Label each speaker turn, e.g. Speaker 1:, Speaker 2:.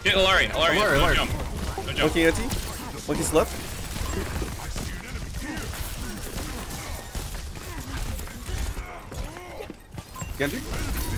Speaker 1: Hit Illari. Illari. No jump. No jump.
Speaker 2: Monkey anti. Monkey's left. Genji.